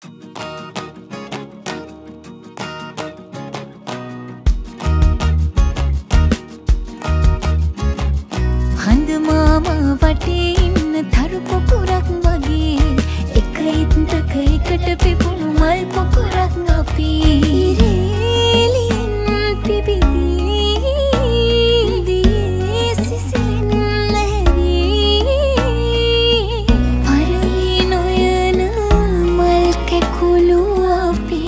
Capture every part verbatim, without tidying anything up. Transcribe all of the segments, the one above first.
හඳ මාමා වටේ ඉන්න තරු පොකුරක් වගේ එක ඉත්තක එකට පිපුණු මල් පොකුරක් අපි ඉරේලින් පිබිදී දියේ සිසිලෙන් ලැහැවී පරවි නොයන මල් කැකුළු අපි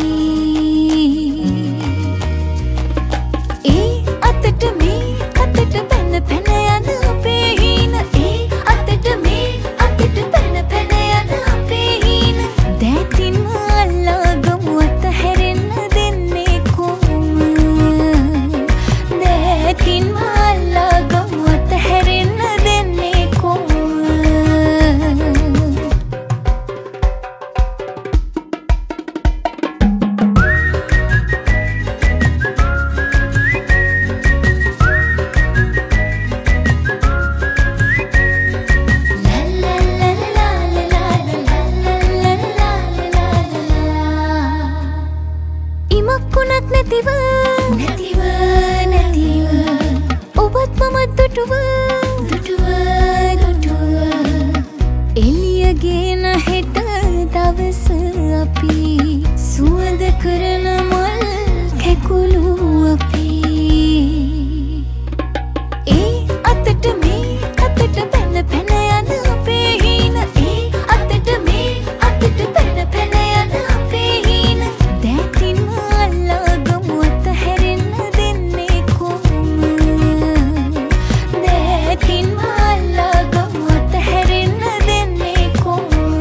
ඒ අතට මේ අතට පැන පැන යන අපේ හීන ඒ අතට මේ අතට පැන පැන යන අපේ හීන දැතින් අල්ලාගමු අතහැරෙන්න දෙන්නේ කොහොම දැතින් අල්ලාගමු අතහැරෙන්න දෙන්නේ කොහොම ඉමක්කුණත් නැතිව නැතිව නැතිව ඔබත් මමත් දුටුව දුටුව දුටුව එළියගෙන හෙට දවස අපි සුවඳ කරන මල් කැකුළු අපි ඒ අතට මේ අතට පැන පැන යන අපේ හීන ඒ අතට මේ අතට පැන පැන යන අපේ හීන දැතින් අල්ලාගමු අතහැරෙන්න දෙන්නේ කොහොම දැතින් අල්ලාගමු අතහැරෙන්න දෙන්නේ කොහොම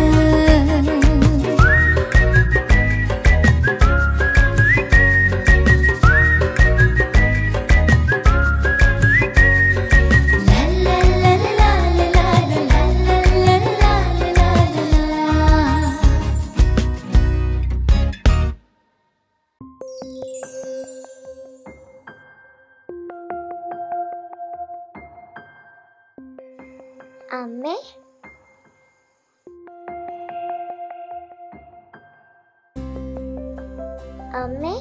අම්මේ අම්මේ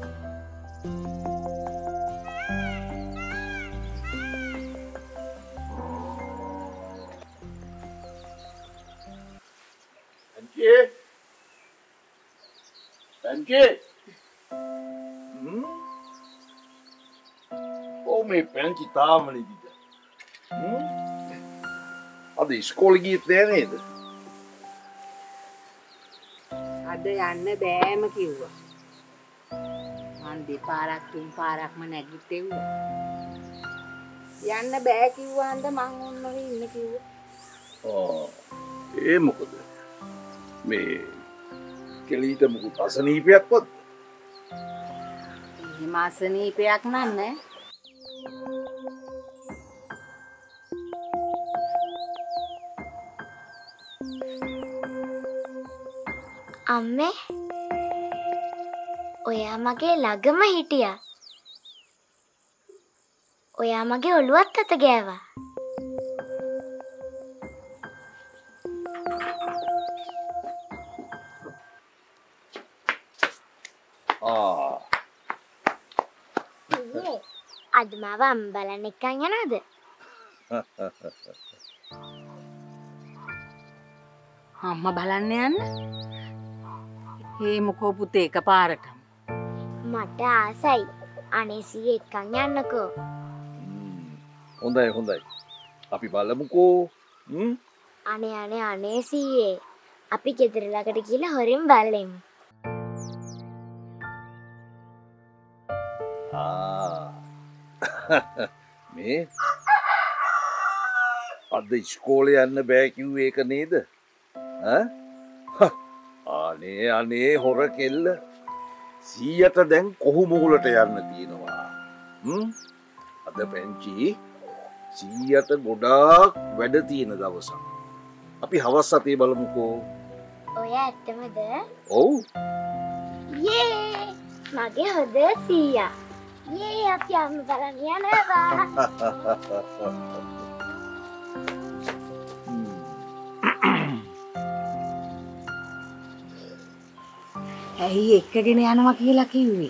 Panci? Panci? Hmm? Oh, මේ පැංචි තාම නෙදිද? Hmm? අද ඉස්කෝලේ ගියෙත් නෑ නේද? අද යන්න බෑම කිව්වා. මං දෙපාරක් තුන් පාරක්ම නැගිටෙව්වා. යන්න බෑ කිව්වාන්ද මං ඔන්න ඔය ඉන්න කිව්වා. ආ ඒ මොකද? මේ කෙලීට මොකද අසනීපයක්වත්? එහෙම අසනීපයක් නෑ. අම්මේ ඔයා මගේ ළඟම හිටියා. ඔයා මගේ ඔළුවත් අත ගෑවා. ආ ඊයේ අද මාව අම්බලන්න එක්කන් යනවද? අම්මා බලන්න යන්න. ඒ මොකෝ පුතේ එකපාරටම. මට ආසයි. අනේ සීයේ එක්කන් යන්නකෝ. හොඳයි හොඳයි. අපි බලමුකෝ. හ්ම්. අනේ අනේ අනේ සීයේ. අපි ගෙදර ළඟට ගිහලා හොරින් බලෙමු. ආ. මේ අද ඉස්කෝලේ යන්න බෑ කිව්වේ ඒක නේද? ඈ? අනේ අනේ හොර කෙල්ල. සීයට දැන් කොහු මුගලට යන්න තියෙනවා. හ්ම්? අද පැංචි සීයට ගොඩාක් වැඩ තියෙන දවසක්. අපි හවස් අතේ බලමුකෝ. ඔය ඇත්තමද? ඔව්. යේ! මගේ හොඳ සීයා. යේ අපි අම්ම බලන්න යනවා. ඇයි එක්කගෙන යනවා කියලා කිව්වේ?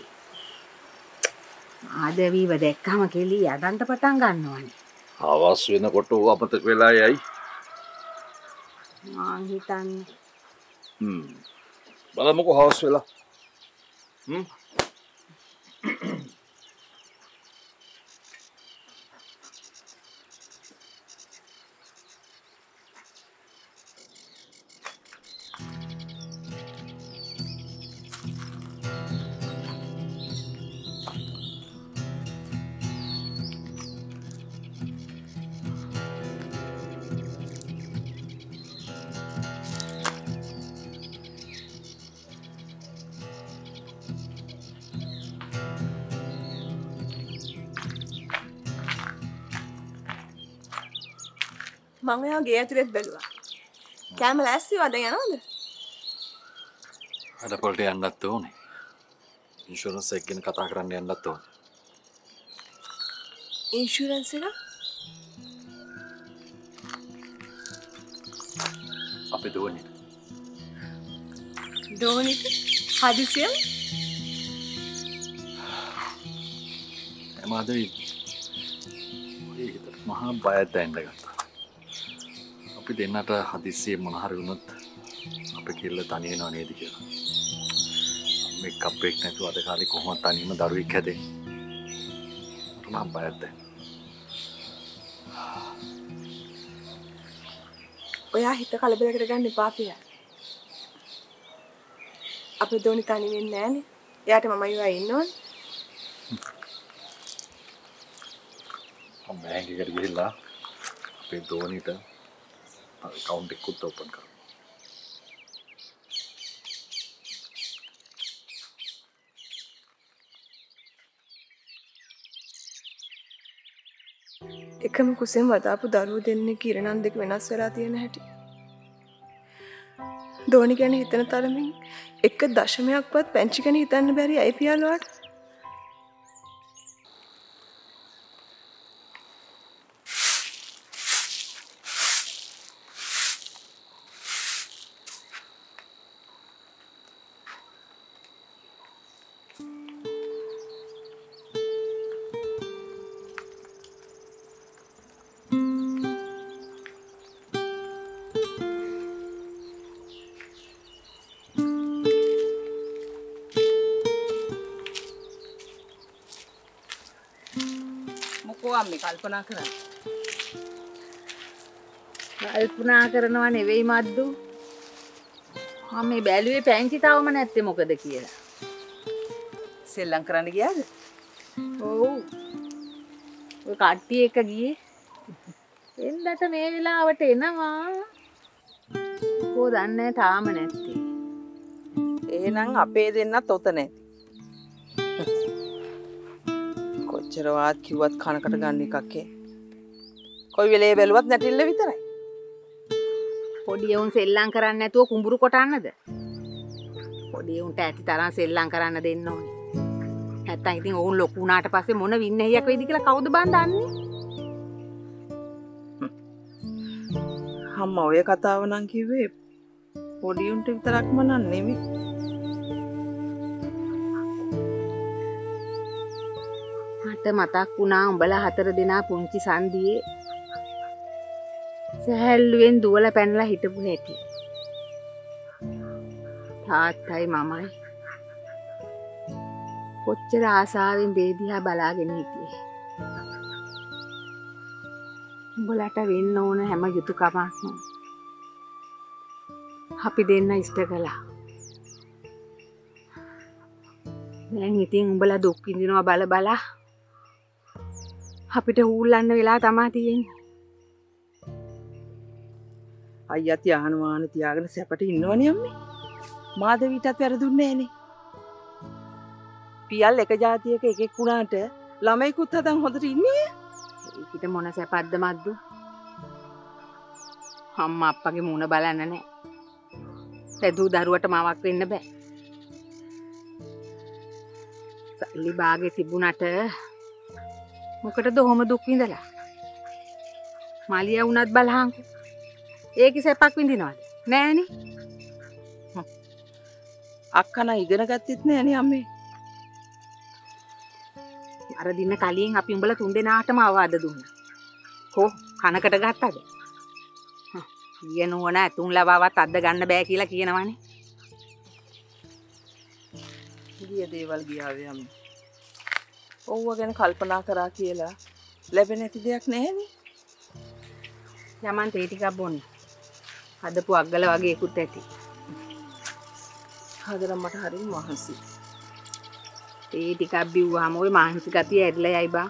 ආදවීව දැක්කම කෙලි යඩන්ට පටන් ගන්නවනේ. හවස් වෙනකොට ඌ අමතක වෙලා යයි. මං හිතන්නේ හ්ම්. බලමුකෝ හවස් වෙලා. හ්ම්. මං ඔයා ගේ ඇතුලෙත් බැලුවා. කැම ලෑස්තිවද යනවද? වැඩපොළට යන්නත් ඕනේ. ඉන්ෂුරන්ස් එක ගැන කතා කරන්න යන්නත් ඕනේ. ඉන්ෂුරන්ස් එක? අපි දෝනේ. දෝනිට හදිසියෙන් එමාද ඒකට මහා බයත් දැනගත්තා. අපි දෙන්නට හදිස්සියේ මොන හරි වුණොත් අපේ කිල්ල තනි වෙනව නේද කියලා. මේක අපේක් නැතුව අද කාලේ කොහොමද තනියම දරුවෙක් හැදෙන්නේ? මම බයත් දැන්. ඔයා හිත කලබලකට ගන්න එපා පියා. අපේ දෝනි තනි වෙන්නේ නැහනේ. එයාට මමයි ඔයා ඉන්නවනේ. මම බෑන්ක් එකට ගිහිල්ලා අපේ දෝනිට account එකකුත් open කරමු. එකම කුසෙන් වදාපු දරුවෝ දෙන්නේ කිරණන් දෙක වෙනස් වෙලා තියෙන හැටි. දෝනි ගැන හිතන තරමින් එක දශමයක්වත් පැංචි ගැන හිතන්න බැරි අය පියාලුවාට. මේ කල්පනා කරන්නේ. කල්පනා කරනවා නෙවෙයි මද්දු. මම මේ බැලුවේ පැංචි තවම නැත්තේ මොකද කියලා. සෙල්ලම් කරන්න ගියාද? ඔව්. ඔය කට්ටිය එක ගියේ. එන්නට මේ වෙලාවට එනවා. කොහොද දන්නේ තාම නැත්තේ. එහෙනම් අපේ දෙන්නත් ඔත නැති. කොච්චරවත් කිව්වත් කනකට ගන්න එකක් ඒ. කොයි වෙලේ බැලුවත් නැටිල්ල විතරයි. පොඩි උන් සෙල්ලම් කරන්නේ නැතුව කුඹුරු කොටන්නද? පොඩි උන්ට ඇති තරම් සෙල්ලම් කරන්න දෙන්න ඕනේ. නැත්තම් ඉතින් ඕන් ලොකු වුණාට පස්සේ මොන වින්නහියක් වෙයිද කියලා කවුද බන් දන්නේ? අම්මා ඔය කතාව නම් කිව්වේ පොඩි උන්ට විතරක්ම නන් නෙමෙයි. මට මතක් වුණා උඹලා හතර දෙනා පුංචි සන්දියේ සහැල්ලුවෙන් දුවලා පැනලා හිටපු හැටි. තාත්තයි මමයි කොච්චර ආසාවෙන් දේ දිහා බලාගෙන හිටියේ. උඹලට වෙන්න ඕන හැම යුතුයකමක්ම අපි දෙන්න ඉෂ්ට කළා. දැන් ඉතින් උඹලා දුක් විඳිනවා බල බලා අපිට ඌල්ලන්න වෙලා තමා තියෙන්නේ. අයියා තියාන වාන තියාගෙන සැපට ඉන්නවනේ අම්මේ. මාදවිටත් වැරදුන්නේ නැහනේ. පියල් එක જાතියක එකෙක් වුණාට ළමයිකුත් හදන් හොඳට ඉන්නේ. ඒකිට මොන සැපද්ද මද්දු? අම්මා අප්පගේ මූණ බලන්න නැහැ. පැදූ දරුවට මාවක් වෙන්න බෑ. සල්ලි බාගේ තිබුණට මොකටද ඔහොම දුක් විඳලා? මාලියා වුණත් බලහන්කෝ. ඒකේ සැපක් විඳිනවද? නෑනේ. අක්කන ඉගෙන ගත්තෙත් නෑනේ අම්මේ. අර දින කලින් අපි උඹලා තුන් දෙනාටම අවවාද දුන්නා. කො කනකට ගත්තද? ඊය නෝන තුන් ලබාවත් අද්ද ගන්න බෑ කියලා කියනවනේ. ගිය දේවල් ගියාවේ අම්මේ. ඔව්ව ගැන කල්පනා කරා කියලා ලැබෙන්නේ නැති දෙයක් නැහැනේ. යමන් තේ ටිකක් බොන්න. හදපු අග්ගල වගේ ඉක්ුත් ඇති. හදලා මට හරිම මහන්සි. තේ ටිකක් බිව්වහම ওই මානසික ගතිය ඇරිලා යයි බා.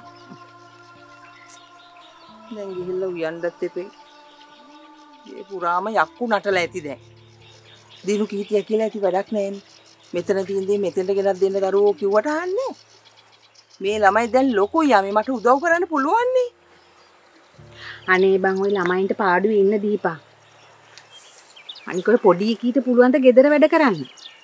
දැන් ගිහිල්ලා උයන්නත් එපේ. මේ පුරාම යක්කු නටලා ඇති දැන්. දිනු කීතිය කියලා ඇති වැඩක් නැහැනේ. මෙතන තියෙන දේ මෙතෙන්ට ගෙනත් දෙන්න දරුවෝ කිව්වට අහන්නේ. මේ ළමයි දැන් ලොකුයි යමේ මට උදව් කරන්න පුළුවන් නේ. අනේ බං ওই ළමයින්ට පාඩුවේ ඉන්න දීපා. අනික ඔය පොඩි කීට පුළුවන් ද ගෙදර වැඩ කරන්න.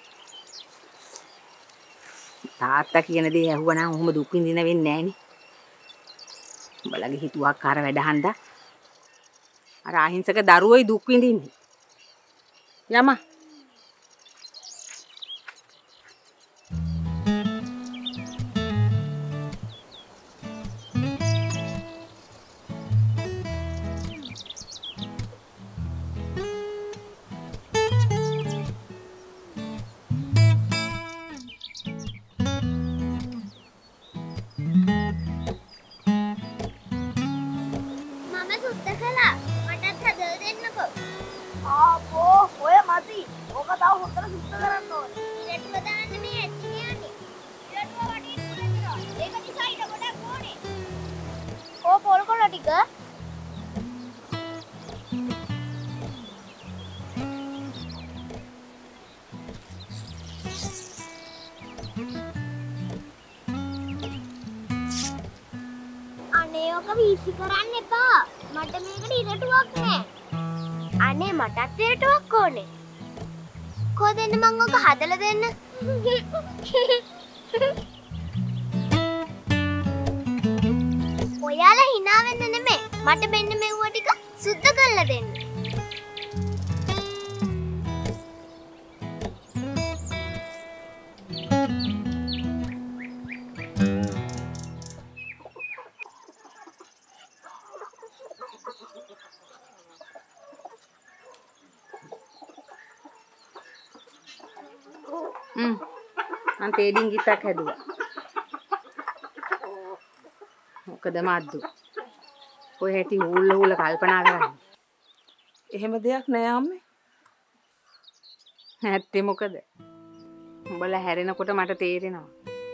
තාත්තා කියන දේ ඇහුවනම් ඔහොම දුක් විඳින වෙන්නේ නැහනේ. උඹලගේ හිතුවක්කාර වැඩ හන්දා. අර අහිංසක දරුවෝයි දුක් විඳින්නේ. යම. වීසි කරන්න එපා. මට මේකට ඉරටුවක් නෑ. අනේ මටත් ඉරටුවක් ඕනේ. කො දෙන්න මං ඔක හදලා දෙන්න. ඔයාලා hina වෙන්න නෙමෙයි. මට මෙන්න මෙව්ව ටික සුද්ධ කරලා දෙන්න. හ්ම්. මං තේඩින් ගිත්තක් හැදුවා. මොකද මද්දු. ඔය හැටි ඌල්ල ඌල්ල කල්පනා කරන්නේ. එහෙම දෙයක් නෑ අම්මේ. නැත්තේ මොකද? උඹලා හැරෙනකොට මට තේරෙනවා.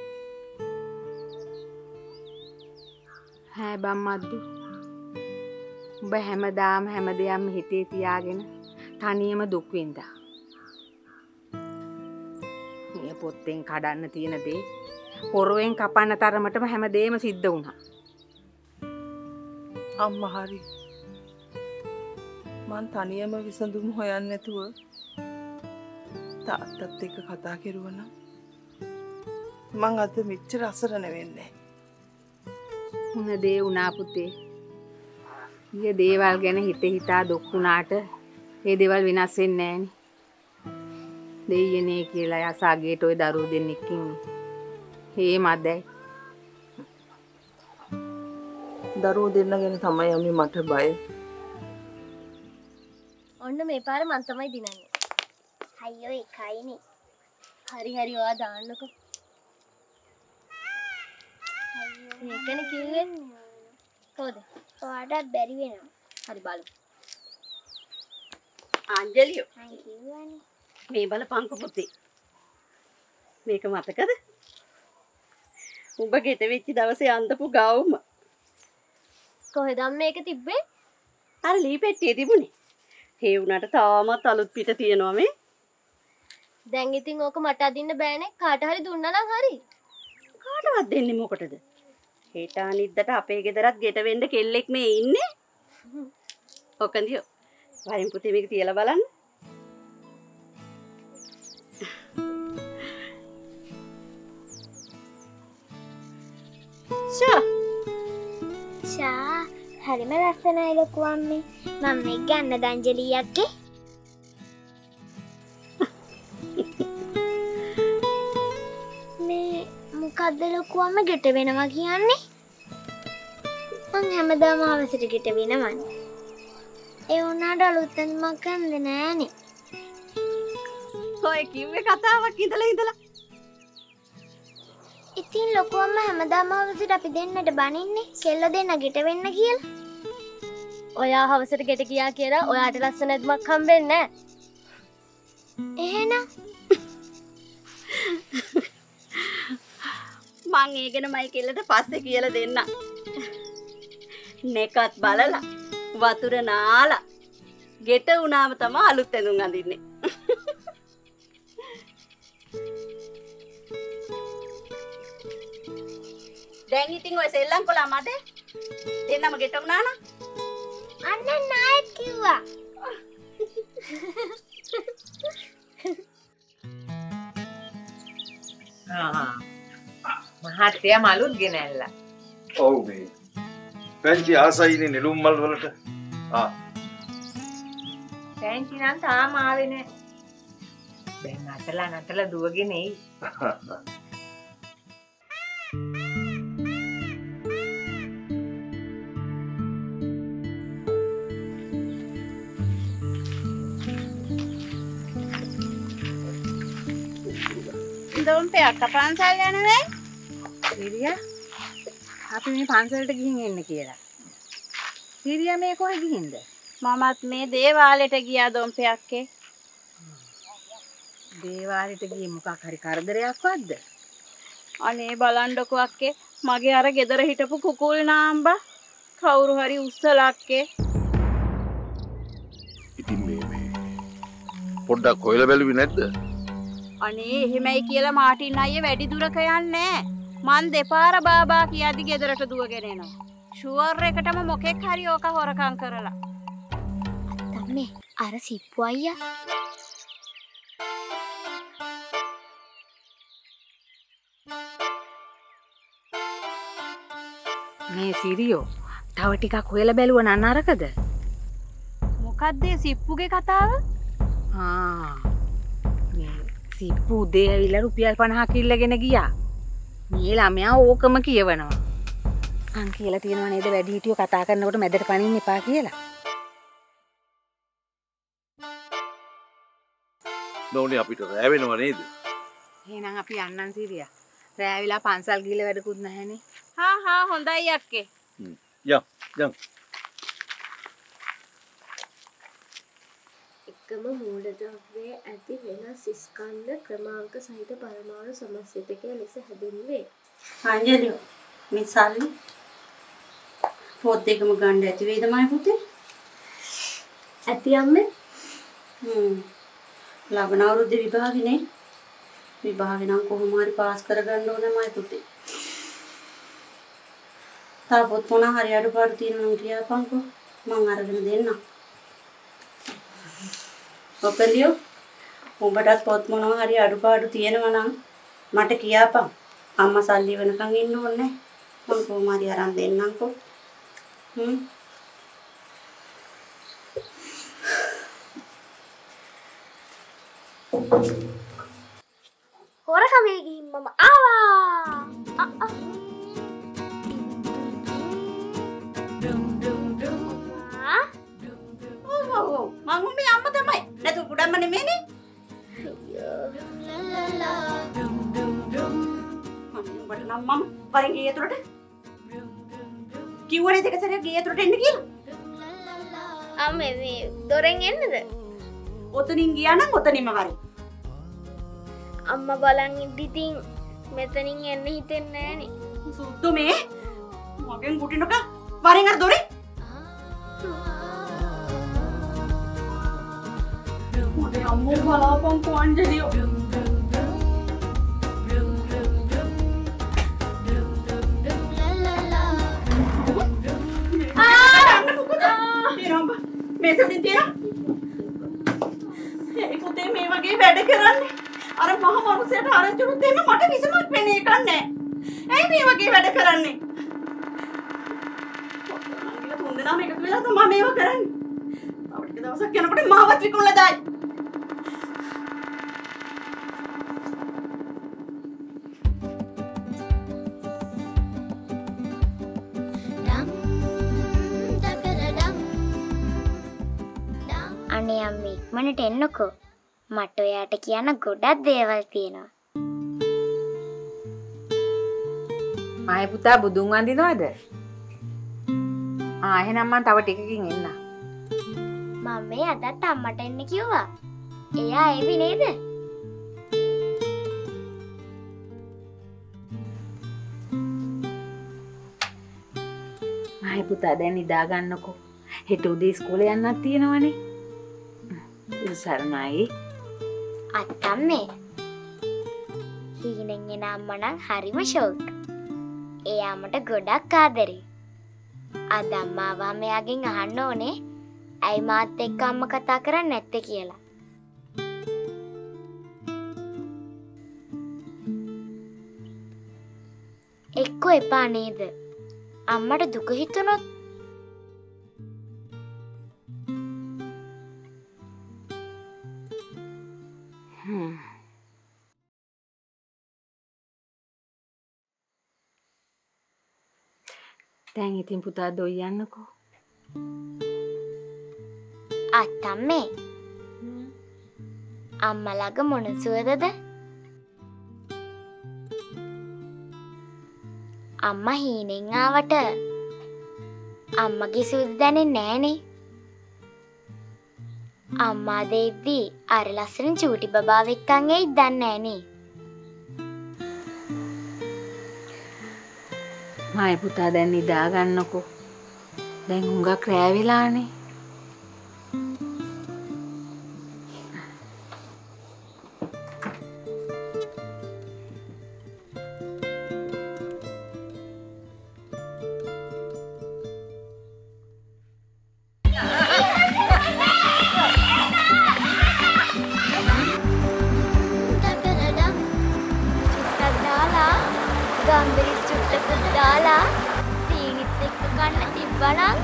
හෑ බම් මද්දු. උඹ හැමදාම හැමදේම හිතේ තියාගෙන තනියම දුක් විඳා. මේ පොත්තෙන් කඩන්න තියෙන දේ පොරවෙන් කපන්න තරමටම හැමදේම සිද්ධ වුණා. අම්මා හරි. මං තනියම විසඳුම් හොයන්නේ නැතුව තාත්තත් එක්ක කතා කරුවා නම් මං අද මෙච්චර අසරණ වෙන්නේ. උන දේ උනා පුතේ. ඊයේ දේවල් ගැන හිත හිතා දුක් වුණාට ඒ දේවල් විනාශ වෙන්නේ නැහනේ. දෙයියනේ කියලා යසාගේට ওই දරුවෝ දෙන්නෙක් ඉන්නේ. හේ මදයි. දරුවෝ දෙන්න ගැන තමයි අම්මේ මට බය. ඔන්න මේ පාර මං තමයි දිනන්නේ. අයියෝ එකයිනේ. හරි හරි ඔයා දාන්නකෝ. මේකනේ කිව්වේ. කොහොද? ඔයාට බැරි වෙනවා. හරි බලමු. ආන්ජලියෝ. අය කිව්වනේ. මේ බලපංක පුතේ. මේක මතකද? උඹ ගෙට වෙච්ච දවසේ අන්දපු ගවුම. කොහෙද මේක තිබ්බේ? අර ලී පෙට්ටියේ තිබුණේ. ඒ වුණාට තාමත් අලුත් පිට තියෙනවා මේ. දැන් ඉතින් ඕක මට අදින්න බෑනේ. කාට හරි දුන්නා නම් හරි. කාටවත් දෙන්නේ මොකටද? හෙට අනිද්දාට අපේ ගෙදරත් ගෙට වෙන්න කෙල්ලෙක් මේ ඉන්නේ. ඔකන්දියෝ. වයින් පුතේ මේක තියලා බලන්න. ෂා ෂා හරිම ලස්සනයි ලොකු අම්මේ. මම මේක ගන්න දංජලියක්ගේ. මොකද්ද ලොකු අම්ම ගෙට වෙනවා කියන්නේ? මං හැමදාම හවසට ගෙට වෙනවනේ. ඒ වුණාට අලුත් ඇඳුමක් ගන්නෙ නෑනේ. ඔය කිව්වේ කතාවක් ඉඳලා ඉඳලා. ඉතින් ලොකු අම්ම හැමදාම හවසට අපි දෙන්නට බනින්නේ කෙල්ල දෙන්න ගෙට වෙන්න කියලා. ඔයා හවසට ගෙට ගියා කියලා ඔයාට ලස්සන ඇඳුමක් හම්බෙන්නේ නෑ. එහෙනම් මං ඒ ගැන මයි කෙල්ලට පස්සේ කියලා දෙන්න. නෙකත් බලලා වතුර නාලා ගෙට වුණාම තමයි අලුත් ඇඳුම් අඳින්නේ. දැන් ඉතින් ඔය සෙල්ලම් කොලා මට දෙන්නම ගෙට වුණා නම් අන්න නායත් කිව්වා. ආ මහත්තයා මලුත් ගෙනල්ලා. ඔව් මේ පැංචි ආසයිනේ නෙළුම් මල් වලට. ආ පැංචි නම් තාම ආවේ නෑ. දැන් අතලා නටලා දුවගෙන එයි. දොම්පේ අක්ක පන්සල් යනවා. සිරියා අපි මේ පන්සලට ගිහින් එන්න කියලා. සිරියා මේ කොහෙ ගිහින්ද? මමත් මේ දේවාලෙට ගියා දොම්පේ අක්කේ. දේවාලෙට ගියේ මොකක් හරි කරදරයක් වද්ද? අනේ බලන්නකෝ අක්කේ මගේ අර ගෙදර හිටපු කුකුල් නාම්බා කවුරු හරි උස්සලා අක්කේ. ඉතින් මේ මේ පොඩ්ඩක් හොයලා බැලුවේ නැද්ද? අනේ එහෙමයි කියලා මාටින් අයියේ වැඩි දුරක යන්නේ මන් දෙපාර බාබා කියද්දි ගෙදරට දුවගෙන එනවා. ෂුවර් එකටම මොකෙක් හරි ඕක හොරකම් කරලා. අත්තම්නේ අර සිප්පු අයියා. මේ සිරියෝ තව ටිකක් හොයලා බැලුවා නන් අරකද? මොකද්ද සිප්පුගේ කතාව? ආ මේ සිප්පු උදේ ඇවිල්ලා රුපියල් පනහක් ඉල්ලගෙන ගියා. මේ ළමයා ඕකම කියවනවා. අන් කියලා තියෙනවා නේද වැඩි හිටියෝ කතා කරනකොට මැදට පනින්න එපා කියලා. නෝනේ අපිට රෑ වෙනව නේද? එහෙනම් අපි යන්නම් සිරියා. රෑ වෙලා පන්සල් ගිහලා වැඩකුත් නැහැනේ. හා හා හොඳයි අක්කේ. යම් යම්. එකම මූලද්‍රව්‍යයේ ඇති වෙනස් ස්කන්ධ ක්‍රමාංක සහිත පරමාණු සමස්තකයේ ලෙස හැඳින්වේ. අංජලිය මේ සල්ලි පොත් දෙකම ගන්න ඇති වේද මයි පුතේ? ඇති අම්මේ. හ්ම්. ලබන අවුරුද්දේ විභාගනේ. විභාගේ නම් කොහොම හරි පාස් කරගන්න ඕනේ මයි පුතේ. තා පොත් මොනවා හරි අඩුපාඩු තියෙනවා නම් කියපන්කෝ මං අරගෙන දෙන්නම්. ඔකලියෝ උඹටත් පොත් මොනවා හරි අඩුපාඩු තියෙනවා නම් මට කියපන්. අම්මා සල්ලි වෙනකන් ඉන්න ඕනේ. මං කොහොම හරි අරන් දෙන්නම්කෝ. හ්ම්. හොරකමේ ගිහින් මම ආවා. අ අ මං උඹේ අම්මා තමයි. නැතු කුඩම්ම නෙමෙයිනේ. උඹට නම් මම වරින් ගියේ ඇතුළට. කිව්වනේ දෙක සැරයක් ගියේ ඇතුළට එන්න කියලා. අම්මේ මේ දොරෙන් එන්නද? ඔතනින් ගියා නම් ඔතනින්ම වරින්. අම්මා බලන් ඉඳිටින් මෙතනින් එන්න හිතෙන්නේ නෑනේ. සුද්දු මේ මගෙන් ගුටිනක වරින් අර දොරේ. මගේ අම්මෝ බලාපන් අංජලියෝ. මේ සතින් තියන ඒ පුතේ මේ වගේ වැඩ කරන්නේ අර මහ මනුස්සයට ආරංචිුත් දෙන්න මට විසමක් වෙන්නේ එකක් නැහැ. ඇයි මේ වගේ වැඩ කරන්නේ? ඔතන තුන් දෙනාම එකතු වෙලා තමයි මේව කරන්නේ. තව ටික දවසක් යනකොට මාවත් විකුණලා දායි. ඉක්මනට එන්නකෝ. මට ඔයාට කියන්න ගොඩක් දේවල් තියෙනවා. මායි පුතා බුදුන් වඳිනවද? ආ එහෙනම් මම තව ටිකකින් එන්න. මම මේ අදත් අම්මට එන්න කිව්වා. එයා එවි නේද? මායි පුතා දැන් නිදා ගන්නකෝ. හෙට උදේ ඉස්කෝලේ යන්නත් තියෙනවනේ. සරණයි. අත්තම්මේ. හීනෙන් එන අම්මා නම් හරිම ෂෝක්. එයා මට ගොඩක් ආදරේ. අද අම්මාවා මෙයාගෙන් අහන්න ඕනේ ඇයි මාත් එක්ක අම්මා කතා කරන්නේ නැත්තේ කියලා. එක්කෝ එපා නේද? අම්මට දුක හිතුනොත් දැන් ඉතින් පුතා දොයි යන්නකෝ. අත්තම්මේ. අම්මා ළඟ මොන සුවදද? අම්මා හීනෙන් ආවට අම්මගේ සුවද දැනෙන්නේ නෑනේ. අම්මා දෙද්දි අර ලස්සන චූටි බබාව එක්කන් එයි දන්නේ නෑනේ. මායි පුතා දැන් නිදා ගන්නකෝ. දැන් හුඟක් රෑ වෙලානේ. ගම්බිරිස් චුට්ටකුත් දාලා සීනිත් එක්ක කන්න තිබ්බනම්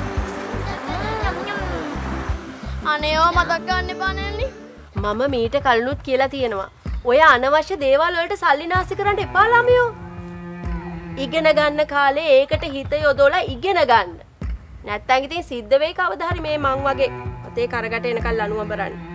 අනේව මතක් ගන්න එපා නෑනේ. මම මීට කලිනුත් කියලා තියෙනවා. ඔය අනවශ්‍ය දේවල් වලට සල්ලි නාස්ති කරන්න එපා ළමයෝ. ඉගෙන ගන්න කාලේ ඒකට හිත යොදවලා ඉගෙන ගන්න. නැත්තම් ඉතින් සිද්ධ වෙයි කවදා හරි මේ මං වගේ අතේ කරකට එනකල් ලනුව බරන්න.